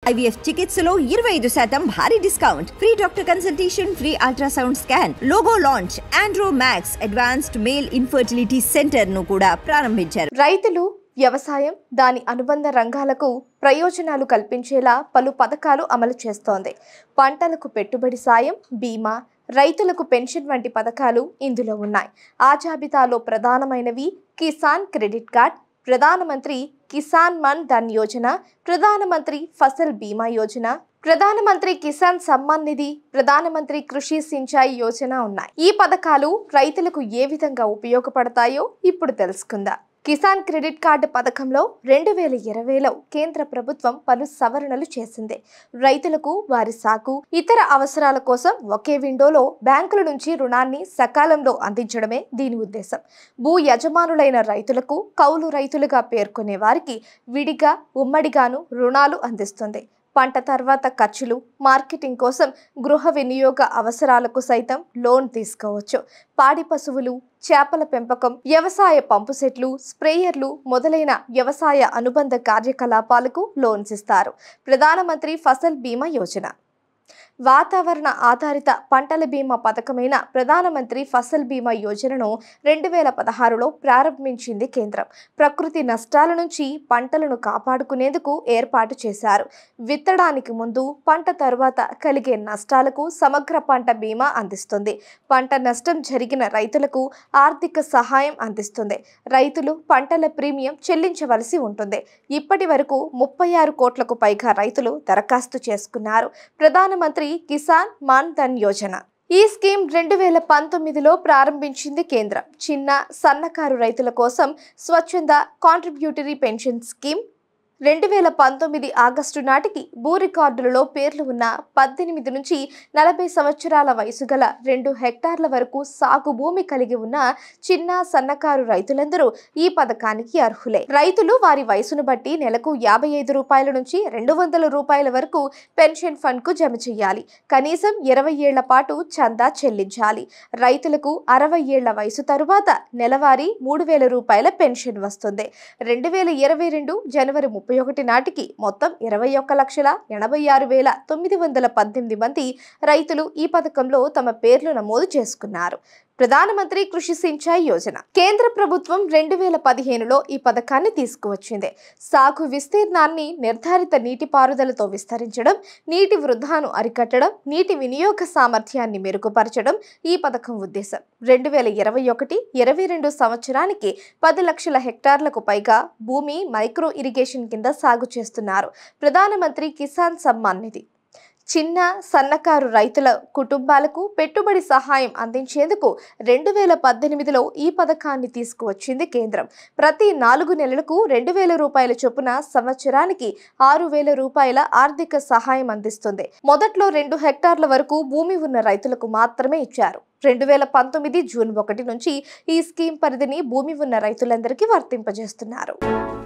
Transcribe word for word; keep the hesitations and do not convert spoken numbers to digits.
IVF చికిత్సలో ఇరవై ఐదు శాతం భారీ discount, free doctor consultation, free ultrasound scan, logo launch, Andro Max advanced male infertility centre ను కూడా ప్రారంభించారు. రైతులు వ్యవసాయం దాని అనుబంధ రంగాలకు ప్రయోజనాలు కల్పించేలా పలు పథకాలు అమలు చేస్తోంది. పంటలకు పెట్టుబడి సాయం, బీమా, రైతులకు పెన్షన్ వంటి పథకాలు ఇందులో ఉన్నాయి. ఆ జాబితాలో ప్రధానమైనవి కిసాన్ క్రెడిట్ కార్డ్, ప్రధానమంత్రి కిసాన్ మన్ ధన్ యోజన, ప్రధానమంత్రి ఫసల్ బీమా యోజన, ప్రధానమంత్రి కిసాన్ సమ్మాన్ నిధి, ప్రధానమంత్రి కృషి సించాయి యోజన ఉన్నాయి. ఈ పథకాలు రైతులకు ఏ విధంగా ఉపయోగపడతాయో ఇప్పుడు తెలుసుకుందాం. కిసాన్ క్రెడిట్ కార్డు పథకంలో రెండు వేల ఇరవైలో కేంద్ర ప్రభుత్వం పలు సవరణలు చేసింది. రైతులకు వారి సాగు, ఇతర అవసరాల కోసం ఒకే విండోలో బ్యాంకుల నుంచి రుణాన్ని సకాలంలో అందించడమే దీని ఉద్దేశం. భూ యజమానులైన రైతులకు, కౌలు రైతులుగా పేర్కొనే వారికి విడిగా, ఉమ్మడిగాను రుణాలు అందిస్తుంది. పంట తర్వాత ఖర్చులు, మార్కెటింగ్ కోసం, గృహ వినియోగ అవసరాలకు సైతం లోన్ తీసుకోవచ్చు. పాడి పశువులు, చేపల పెంపకం, వ్యవసాయ పంపు సెట్లు, స్ప్రేయర్లు మొదలైన వ్యవసాయ అనుబంధ కార్యకలాపాలకు లోన్స్ ఇస్తారు. ప్రధానమంత్రి ఫసల్ బీమా యోజన వాతావరణ ఆధారిత పంటల బీమా పథకమైన ప్రధానమంత్రి ఫసల్ బీమా యోజనను రెండు వేల పదహారులో ప్రారంభించింది కేంద్రం. ప్రకృతి నష్టాల నుంచి పంటలను కాపాడుకునేందుకు ఏర్పాటు చేశారు. విత్తడానికి ముందు, పంట తరువాత కలిగే నష్టాలకు సమగ్ర పంట బీమా అందిస్తుంది. పంట నష్టం జరిగిన రైతులకు ఆర్థిక సహాయం అందిస్తుంది. రైతులు పంటల ప్రీమియం చెల్లించవలసి ఉంటుంది. ఇప్పటి వరకు ముప్పై ఆరు కోట్లకు పైగా రైతులు దరఖాస్తు చేసుకున్నారు. ప్రధానమంత్రి కిసాన్ మాన్ ధన్ యోజన ఈ స్కీమ్ రెండు వేల పంతొమ్మిదిలో ప్రారంభించింది కేంద్రం. చిన్న, సన్నకారు రైతుల కోసం స్వచ్ఛంద కాంట్రిబ్యూటరీ పెన్షన్ స్కీమ్ రెండు వేల పంతొమ్మిది ఆగస్టు నాటికి భూ రికార్డులలో పేర్లు ఉన్న పద్దెనిమిది నుంచి నలభై సంవత్సరాల వయసు గల రెండు హెక్టార్ల వరకు సాగు భూమి కలిగి ఉన్న చిన్న, సన్నకారు రైతులందరూ ఈ పథకానికి అర్హులే. రైతులు వారి వయసును బట్టి నెలకు యాభై ఐదు రూపాయల నుంచి రెండు వందల రూపాయల వరకు పెన్షన్ ఫండ్ కు జమ చేయాలి. కనీసం ఇరవై ఏళ్ల పాటు చందా చెల్లించాలి. రైతులకు అరవై ఏళ్ల వయసు తరువాత నెలవారీ మూడు వేల రూపాయల పెన్షన్ వస్తుంది. రెండు వేల ఇరవై రెండు జనవరి ముప్పై ఒకటి నాటికి మొత్తం ఇరవై ఒక్క లక్షల ఎనభై ఆరు వేల తొమ్మిది వందల పద్దెనిమిది మంది రైతులు ఈ పథకంలో తమ పేర్లు నమోదు చేసుకున్నారు. ప్రధానమంత్రి కృషి సించాయి యోజన కేంద్ర ప్రభుత్వం రెండు వేల పదిహేనులో ఈ పథకాన్ని తీసుకువచ్చింది. సాగు విస్తీర్ణాన్ని నిర్ధారిత నీటిపారుదలతో విస్తరించడం, నీటి వృధాను అరికట్టడం, నీటి వినియోగ సామర్థ్యాన్ని మెరుగుపరచడం ఈ పథకం ఉద్దేశం. రెండు వేల ఇరవై ఒకటి ఇరవై రెండు సంవత్సరానికి పది లక్షల హెక్టార్లకు పైగా భూమి మైక్రో ఇరిగేషన్ కింద సాగు చేస్తున్నారు. ప్రధానమంత్రి కిసాన్ సమ్మాన్ నిధి చిన్న, సన్నకారు రైతుల కుటుంబాలకు పెట్టుబడి సహాయం అందించేందుకు రెండు వేల పద్దెనిమిదిలో ఈ పథకాన్ని తీసుకువచ్చింది కేంద్రం. ప్రతి నాలుగు నెలలకు రెండు వేల రూపాయల చొప్పున సంవత్సరానికి ఆరు వేల రూపాయల ఆర్థిక సహాయం అందిస్తుంది. మొదట్లో రెండు హెక్టార్ల వరకు భూమి ఉన్న రైతులకు మాత్రమే ఇచ్చారు. రెండు వేల పంతొమ్మిది జూన్ ఒకటి నుంచి ఈ స్కీమ్ పరిధిని భూమి ఉన్న రైతులందరికీ వర్తింపజేస్తున్నారు.